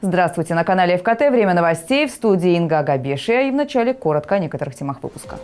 Здравствуйте, на канале ФКТ. Время новостей, в студии Инга Агабешия. И вначале коротко о некоторых темах выпуска.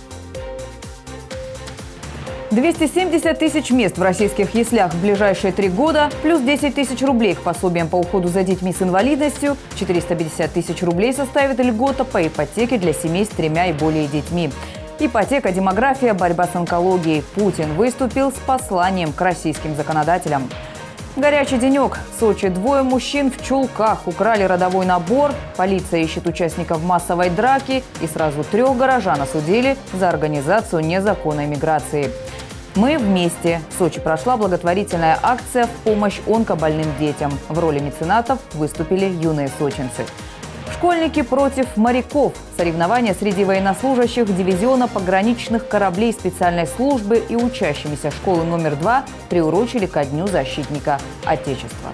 270 тысяч мест в российских яслях в ближайшие 3 года, плюс 10 тысяч рублей к пособиям по уходу за детьми с инвалидностью, 450 тысяч рублей составит льгота по ипотеке для семей с 3 и более детьми. Ипотека, демография, борьба с онкологией. Путин выступил с посланием к российским законодателям. Горячий денек. В Сочи 2 мужчин в чулках украли родовой набор. Полиция ищет участников массовой драки. И сразу 3 горожан осудили за организацию незаконной миграции. Мы вместе. В Сочи прошла благотворительная акция в помощь онкобольным детям. В роли меценатов выступили юные сочинцы. Школьники против моряков. Соревнования среди военнослужащих дивизиона пограничных кораблей специальной службы и учащимися школы номер 2 приурочили ко Дню защитника Отечества.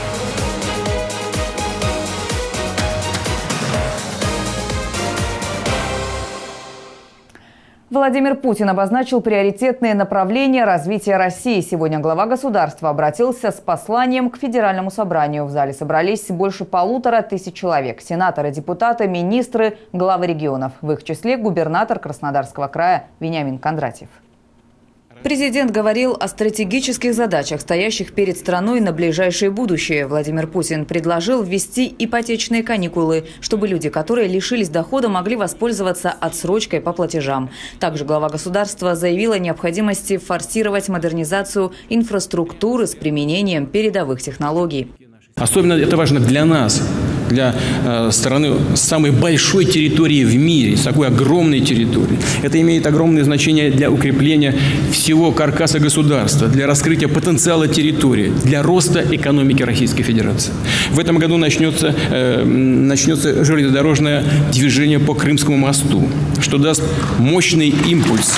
Владимир Путин обозначил приоритетные направления развития России. Сегодня глава государства обратился с посланием к Федеральному собранию. В зале собрались больше 1500 человек. Сенаторы, депутаты, министры, главы регионов. В их числе губернатор Краснодарского края Вениамин Кондратьев. Президент говорил о стратегических задачах, стоящих перед страной на ближайшее будущее. Владимир Путин предложил ввести ипотечные каникулы, чтобы люди, которые лишились дохода, могли воспользоваться отсрочкой по платежам. Также глава государства заявил о необходимости форсировать модернизацию инфраструктуры с применением передовых технологий. Особенно это важно для нас, для страны с самой большой территорией в мире, с такой огромной территорией. Это имеет огромное значение для укрепления всего каркаса государства, для раскрытия потенциала территории, для роста экономики Российской Федерации. В этом году начнется железнодорожное движение по Крымскому мосту, что даст мощный импульс.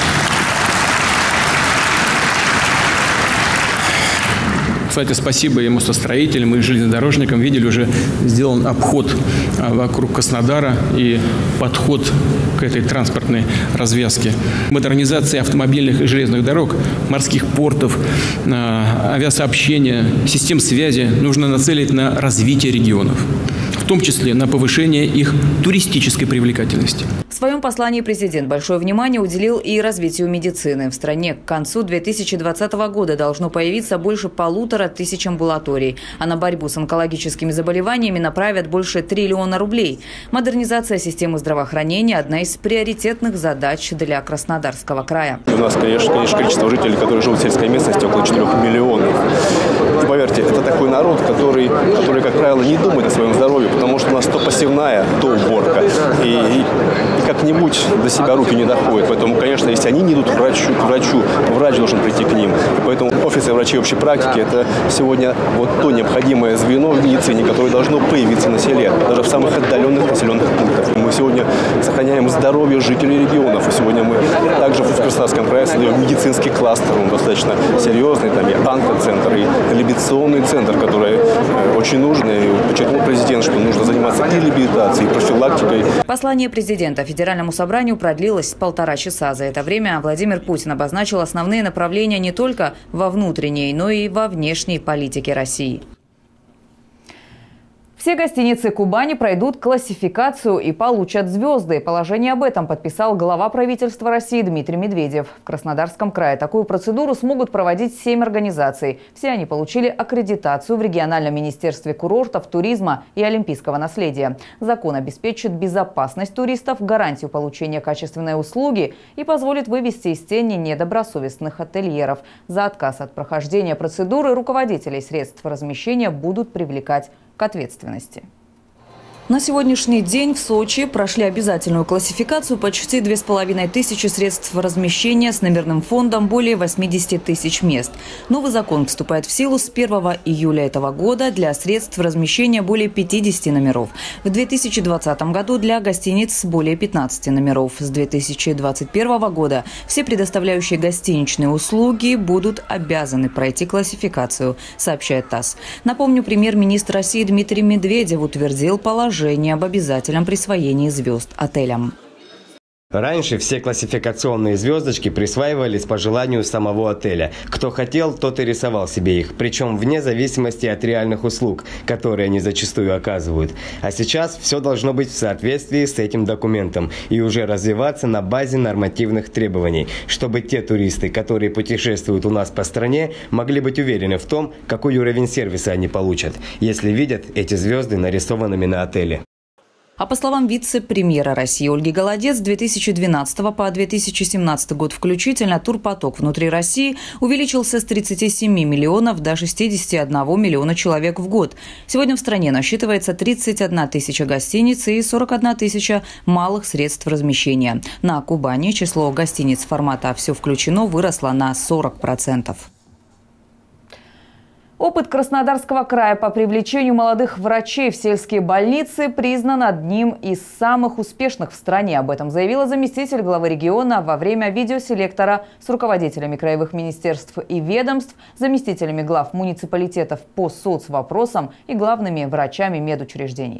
Кстати, спасибо и мостостроителям, и железнодорожникам. Видели, уже сделан обход вокруг Краснодара и подход к этой транспортной развязке. Модернизация автомобильных и железных дорог, морских портов, авиасообщения, систем связи нужно нацелить на развитие регионов, в том числе на повышение их туристической привлекательности. В своем послании президент большое внимание уделил и развитию медицины. В стране к концу 2020 года должно появиться больше 1500 амбулаторий. А на борьбу с онкологическими заболеваниями направят больше 1 триллиона рублей. Модернизация системы здравоохранения – одна из приоритетных задач для Краснодарского края. У нас, конечно, количество жителей, которые живут в сельской местности, около 4 миллионов. И поверьте, это такой народ, который, как правило, не думает о своем здоровье, потому что у нас то посевная, то уборка. И как-нибудь до себя руки не доходят. Поэтому, конечно, если они не идут к врачу, то врач должен прийти к ним. И поэтому офисы врачей общей практики – это сегодня вот то необходимое звено в медицине, которое должно появиться на селе, даже в самых отдаленных населенных пунктах. Мы сегодня сохраняем здоровье жителей регионов. И сегодня мы также в Краснодарском крае создаем медицинский кластер, он достаточно серьезный, там и онкоцентр, и реабилитационный центр, который очень нужный. И подчеркнул президент, что нужно заниматься и реабилитацией, и профилактикой. Послание президента Федеральному собранию продлилось 1,5 часа. За это время Владимир Путин обозначил основные направления не только во внутренней, но и во внешней политике России. Все гостиницы Кубани пройдут классификацию и получат звезды. Положение об этом подписал глава правительства России Дмитрий Медведев. В Краснодарском крае такую процедуру смогут проводить 7 организаций. Все они получили аккредитацию в региональном министерстве курортов, туризма и олимпийского наследия. Закон обеспечит безопасность туристов, гарантию получения качественной услуги и позволит вывести из тени недобросовестных ательеров. За отказ от прохождения процедуры руководителей средств размещения будут привлекать к ответственности. На сегодняшний день в Сочи прошли обязательную классификацию почти 2500 средств размещения с номерным фондом более 80 тысяч мест. Новый закон вступает в силу с 1 июля этого года для средств размещения более 50 номеров. В 2020 году для гостиниц более 15 номеров. С 2021 года все предоставляющие гостиничные услуги будут обязаны пройти классификацию, сообщает ТАСС. Напомню, премьер-министр России Дмитрий Медведев утвердил положение об обязательном присвоении звезд отелям. Раньше все классификационные звездочки присваивались по желанию самого отеля. Кто хотел, тот и рисовал себе их, причем вне зависимости от реальных услуг, которые они зачастую оказывают. А сейчас все должно быть в соответствии с этим документом и уже развиваться на базе нормативных требований, чтобы те туристы, которые путешествуют у нас по стране, могли быть уверены в том, какой уровень сервиса они получат, если видят эти звезды нарисованными на отеле. А по словам вице-премьера России Ольги Голодец, с 2012 по 2017 год включительно турпоток внутри России увеличился с 37 миллионов до 61 миллиона человек в год. Сегодня в стране насчитывается 31 тысяча гостиниц и 41 тысяча малых средств размещения. На Кубани число гостиниц формата «Все включено» выросло на 40%. Опыт Краснодарского края по привлечению молодых врачей в сельские больницы признан одним из самых успешных в стране. Об этом заявила заместитель главы региона во время видеоселектора с руководителями краевых министерств и ведомств, заместителями глав муниципалитетов по соцвопросам и главными врачами медучреждений.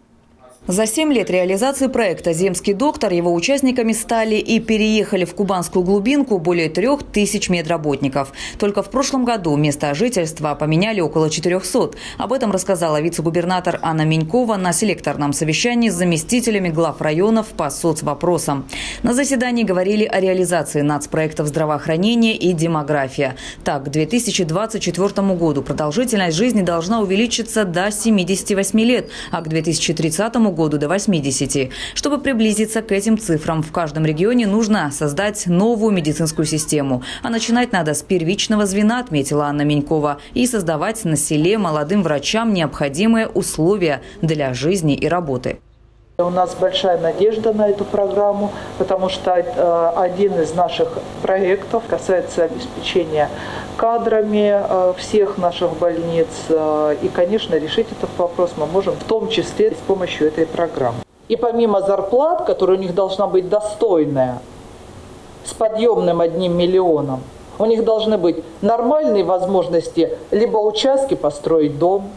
За 7 лет реализации проекта «Земский доктор» его участниками стали и переехали в кубанскую глубинку более 3000 медработников. Только в прошлом году место жительства поменяли около 400. Об этом рассказала вице-губернатор Анна Минькова на селекторном совещании с заместителями глав районов по соцвопросам. На заседании говорили о реализации нацпроектов здравоохранения и демография. Так, к 2024 году продолжительность жизни должна увеличиться до 78 лет, а к 2030 году до 80. Чтобы приблизиться к этим цифрам, в каждом регионе нужно создать новую медицинскую систему. А начинать надо с первичного звена, отметила Анна Минькова, и создавать на селе молодым врачам необходимые условия для жизни и работы. У нас большая надежда на эту программу, потому что один из наших проектов касается обеспечения кадрами всех наших больниц. И, конечно, решить этот вопрос мы можем в том числе с помощью этой программы. И помимо зарплат, которая у них должна быть достойная, с подъемным 1 миллионом, у них должны быть нормальные возможности либо участки построить дом,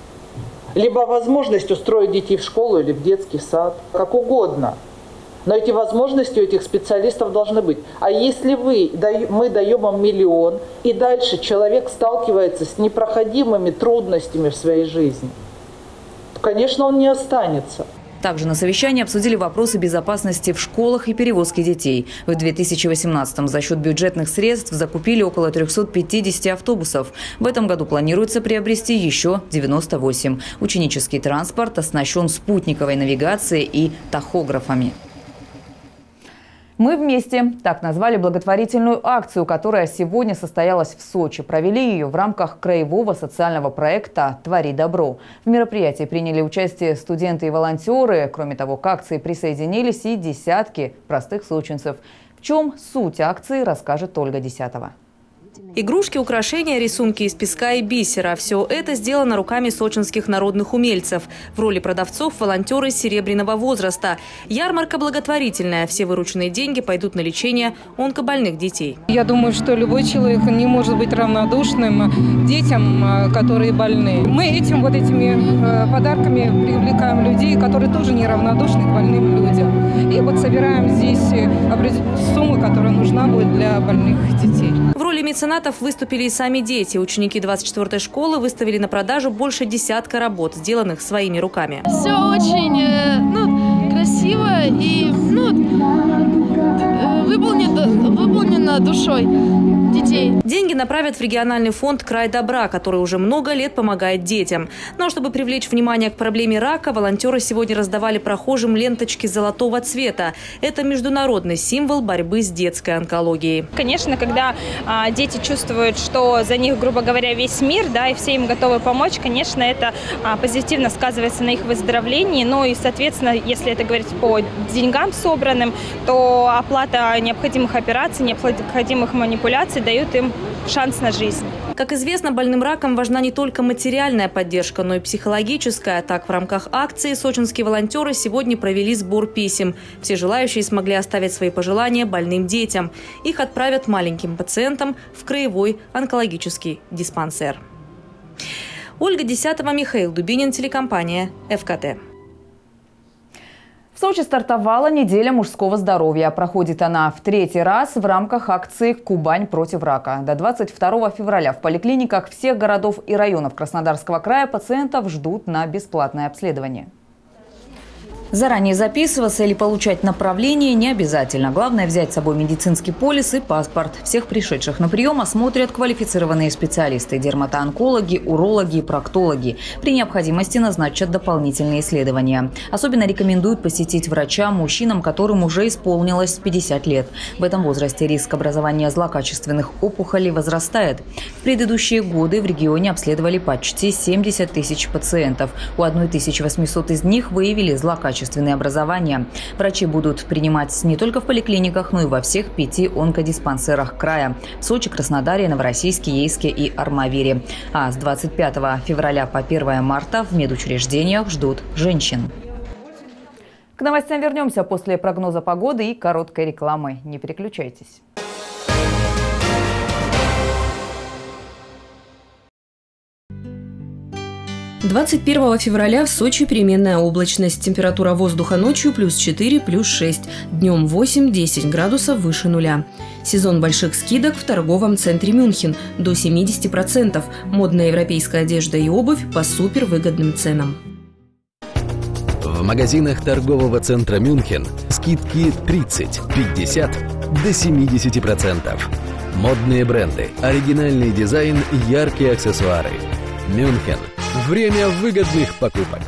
либо возможность устроить детей в школу или в детский сад, как угодно. Но эти возможности у этих специалистов должны быть. А если мы даем им 1 миллион, и дальше человек сталкивается с непроходимыми трудностями в своей жизни, то, конечно, он не останется. Также на совещании обсудили вопросы безопасности в школах и перевозки детей. В 2018-м за счет бюджетных средств закупили около 350 автобусов. В этом году планируется приобрести еще 98. Ученический транспорт оснащен спутниковой навигацией и тахографами. «Мы вместе» – так назвали благотворительную акцию, которая сегодня состоялась в Сочи. Провели ее в рамках краевого социального проекта «Твори добро». В мероприятии приняли участие студенты и волонтеры. Кроме того, к акции присоединились и десятки простых сочинцев. В чем суть акции, расскажет Ольга Десятова. Игрушки, украшения, рисунки из песка и бисера – все это сделано руками сочинских народных умельцев. В роли продавцов – волонтеры серебряного возраста. Ярмарка благотворительная. Все вырученные деньги пойдут на лечение онкобольных детей. Я думаю, что любой человек не может быть равнодушным детям, которые больны. Мы этими подарками привлекаем людей, которые тоже неравнодушны к больным людям. И вот собираем здесь сумму, которая нужна будет для больных детей. В роли меценатов выступили и сами дети. Ученики 24-й школы выставили на продажу больше десятка работ, сделанных своими руками. Все очень красиво и выполнено душой детей. Деньги направят в региональный фонд «Край добра», который уже много лет помогает детям. Но чтобы привлечь внимание к проблеме рака, волонтеры сегодня раздавали прохожим ленточки золотого цвета. Это международный символ борьбы с детской онкологией. Конечно, когда дети чувствуют, что за них, грубо говоря, весь мир, и все им готовы помочь, конечно, это позитивно сказывается на их выздоровлении. Ну и, соответственно, если это говорить по деньгам собранным, то оплата необходимых операций, необходимых манипуляций дают им шанс на жизнь. Как известно, больным раком важна не только материальная поддержка, но и психологическая. Так, в рамках акции сочинские волонтеры сегодня провели сбор писем. Все желающие смогли оставить свои пожелания больным детям. Их отправят маленьким пациентам в краевой онкологический диспансер. Ольга Десятова, Михаил Дубинин, телекомпания ФКТ. В Сочи стартовала неделя мужского здоровья. Проходит она в 3-й раз в рамках акции «Кубань против рака». До 22 февраля в поликлиниках всех городов и районов Краснодарского края пациентов ждут на бесплатное обследование. Заранее записываться или получать направление не обязательно. Главное взять с собой медицинский полис и паспорт. Всех пришедших на прием осмотрят квалифицированные специалисты – дерматоонкологи, урологи и проктологи. При необходимости назначат дополнительные исследования. Особенно рекомендуют посетить врача мужчинам, которым уже исполнилось 50 лет. В этом возрасте риск образования злокачественных опухолей возрастает. В предыдущие годы в регионе обследовали почти 70 тысяч пациентов. У 1800 из них выявили злокачественные образования. Врачи будут принимать не только в поликлиниках, но и во всех 5 онкодиспансерах края – в Сочи, Краснодаре, Новороссийске, Ейске и Армавире. А с 25 февраля по 1 марта в медучреждениях ждут женщин. К новостям вернемся после прогноза погоды и короткой рекламы. Не переключайтесь. 21 февраля в Сочи переменная облачность. Температура воздуха ночью +4, +6. Днем 8-10 градусов выше нуля. Сезон больших скидок в торговом центре Мюнхен до 70%. Модная европейская одежда и обувь по супервыгодным ценам. В магазинах торгового центра Мюнхен скидки 30, 50 до 70%. Модные бренды, оригинальный дизайн и яркие аксессуары. Мюнхен. Время выгодных покупок.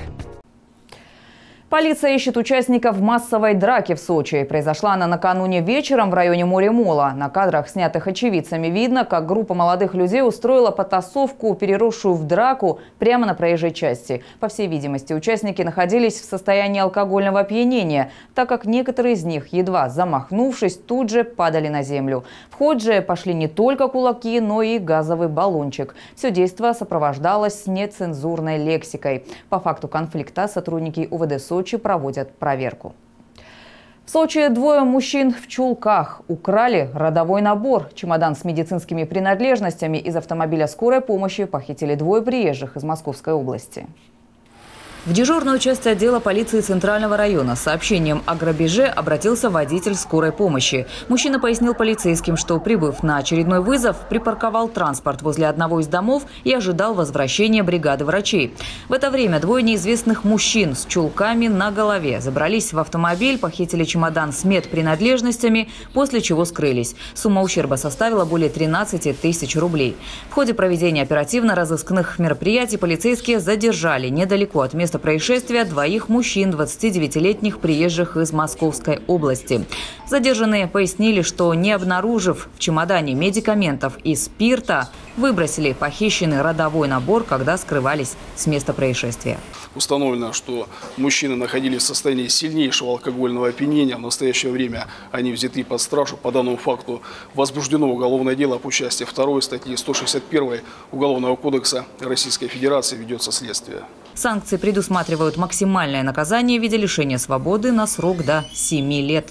Полиция ищет участников массовой драки в Сочи. Произошла она накануне вечером в районе Море-Мола. На кадрах, снятых очевидцами, видно, как группа молодых людей устроила потасовку, переросшую в драку прямо на проезжей части. По всей видимости, участники находились в состоянии алкогольного опьянения, так как некоторые из них, едва замахнувшись, тут же падали на землю. В ход же пошли не только кулаки, но и газовый баллончик. Все действо сопровождалось нецензурной лексикой. По факту конфликта сотрудники УВД Сочи проводят проверку. В Сочи 2 мужчин в чулках украли родовой набор. Чемодан с медицинскими принадлежностями из автомобиля скорой помощи похитили 2 приезжих из Московской области. В дежурную часть отдела полиции Центрального района с сообщением о грабеже обратился водитель скорой помощи. Мужчина пояснил полицейским, что, прибыв на очередной вызов, припарковал транспорт возле одного из домов и ожидал возвращения бригады врачей. В это время 2 неизвестных мужчин с чулками на голове забрались в автомобиль, похитили чемодан с медпринадлежностями, после чего скрылись. Сумма ущерба составила более 13 тысяч рублей. В ходе проведения оперативно-розыскных мероприятий полицейские задержали недалеко от места происшествия 2 мужчин, 29-летних приезжих из Московской области. Задержанные пояснили, что, не обнаружив в чемодане медикаментов и спирта, выбросили похищенный родовой набор, когда скрывались с места происшествия. Установлено, что мужчины находились в состоянии сильнейшего алкогольного опьянения. В настоящее время они взяты под стражу. По данному факту возбуждено уголовное дело об участии 2 статьи 161 Уголовного кодекса Российской Федерации, ведется следствие. Санкции предусматривают максимальное наказание в виде лишения свободы на срок до 7 лет.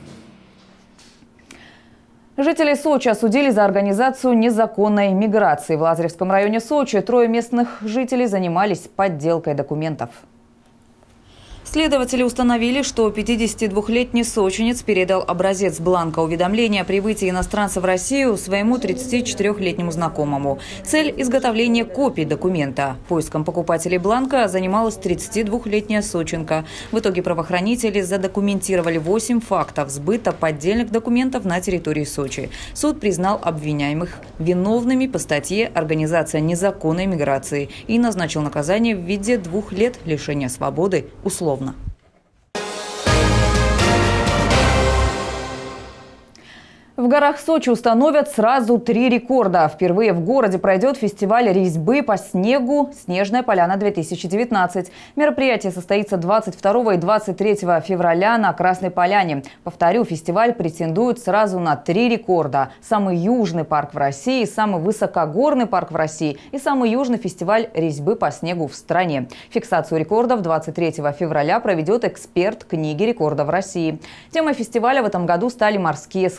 Жители Сочи осудили за организацию незаконной миграции. В Лазаревском районе Сочи 3 местных жителей занимались подделкой документов. Следователи установили, что 52-летний сочинец передал образец бланка уведомления о прибытии иностранца в Россию своему 34-летнему знакомому. Цель – изготовления копий документа. Поиском покупателей бланка занималась 32-летняя сочинка. В итоге правоохранители задокументировали 8 фактов сбыта поддельных документов на территории Сочи. Суд признал обвиняемых виновными по статье «Организация незаконной миграции» и назначил наказание в виде 2 лет лишения свободы условно. В горах Сочи установят сразу 3 рекорда. Впервые в городе пройдет фестиваль резьбы по снегу «Снежная поляна-2019». Мероприятие состоится 22 и 23 февраля на Красной Поляне. Повторю, фестиваль претендует сразу на 3 рекорда. Самый южный парк в России, самый высокогорный парк в России и самый южный фестиваль резьбы по снегу в стране. Фиксацию рекордов 23 февраля проведет эксперт книги рекордов России. Темой фестиваля в этом году стали морские сказы.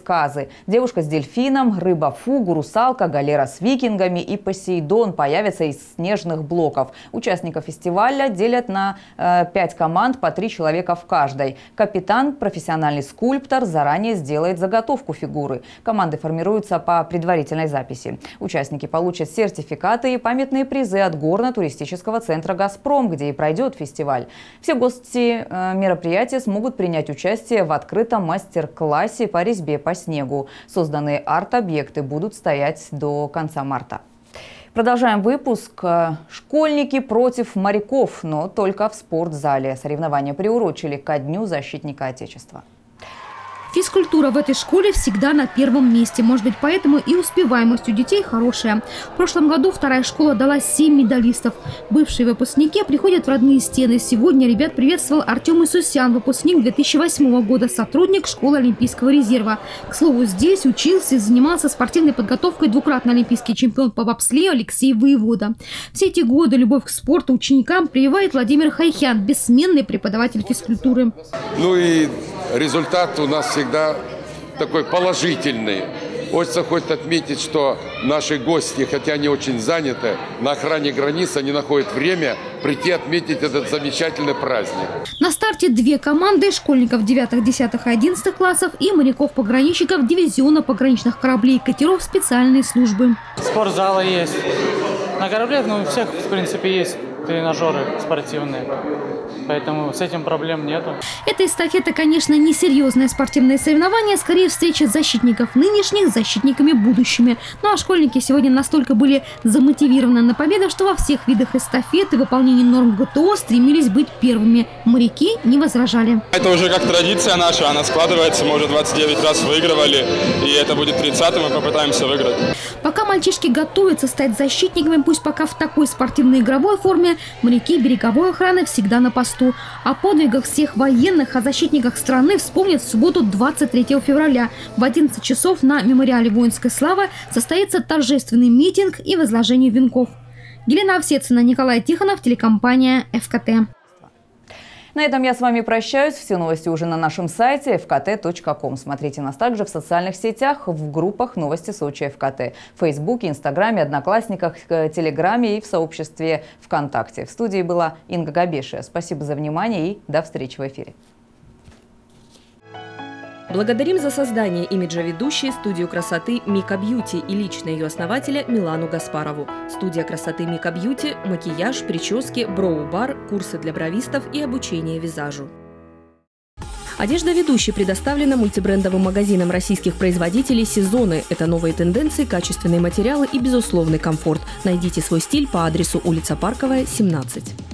Девушка с дельфином, рыба-фугу, русалка, галера с викингами и Посейдон появятся из снежных блоков. Участников фестиваля делят на 5 команд по 3 человека в каждой. Капитан, профессиональный скульптор, заранее сделает заготовку фигуры. Команды формируются по предварительной записи. Участники получат сертификаты и памятные призы от горно-туристического центра «Газпром», где и пройдет фестиваль. Все гости мероприятия смогут принять участие в открытом мастер-классе по резьбе по снегу. Созданные арт-объекты будут стоять до конца марта. Продолжаем выпуск. Школьники против моряков, но только в спортзале. Соревнования приурочили ко Дню защитника Отечества. Физкультура в этой школе всегда на первом месте. Может быть, поэтому и успеваемость у детей хорошая. В прошлом году вторая школа дала 7 медалистов. Бывшие выпускники приходят в родные стены. Сегодня ребят приветствовал Артем Исусян, выпускник 2008 года, сотрудник школы Олимпийского резерва. К слову, здесь учился и занимался спортивной подготовкой двукратный олимпийский чемпион по бобслею Алексей Воевода. Все эти годы любовь к спорту ученикам прививает Владимир Хайхян, бессменный преподаватель физкультуры. Ну и результат у нас всегда такой положительный. Хочется отметить, что наши гости, хотя они очень заняты, на охране границ, они находят время прийти отметить этот замечательный праздник. На старте 2 команды – школьников 9, 10 и 11 классов и моряков-пограничников дивизиона пограничных кораблей и катеров специальной службы. Спортзалы есть. На корабле, у всех, в принципе, есть тренажеры спортивные. Поэтому с этим проблем нету. Эта эстафета, конечно, не серьезное спортивное соревнование, скорее встреча защитников нынешних с защитниками будущими. Ну а школьники сегодня настолько были замотивированы на победу, что во всех видах эстафеты, выполнении норм ГТО стремились быть первыми. Моряки не возражали. Это уже как традиция наша, она складывается. Мы уже 29 раз выигрывали, и это будет 30-й, мы попытаемся выиграть. Пока мальчишки готовятся стать защитниками, пусть пока в такой спортивной игровой форме, моряки береговой охраны всегда на посту. О подвигах всех военных, о защитниках страны вспомнят в субботу 23 февраля. В 11 часов на мемориале воинской славы состоится торжественный митинг и возложение венков. Елена Овсецина, Николай Тихонов, телекомпания ФКТ. На этом я с вами прощаюсь. Все новости уже на нашем сайте fkt.com. Смотрите нас также в социальных сетях, в группах «Новости Сочи ФКТ». В Фейсбуке, Инстаграме, Одноклассниках, Телеграме и в сообществе ВКонтакте. В студии была Инга Габешия. Спасибо за внимание и до встречи в эфире. Благодарим за создание имиджа ведущей студию красоты Мика Бьюти и лично ее основателя Милану Гаспарову. Студия красоты Мика Бьюти, макияж, прически, броу-бар, курсы для бровистов и обучение визажу. Одежда ведущей предоставлена мультибрендовым магазином российских производителей «Сезоны». Это новые тенденции, качественные материалы и безусловный комфорт. Найдите свой стиль по адресу улица Парковая, 17.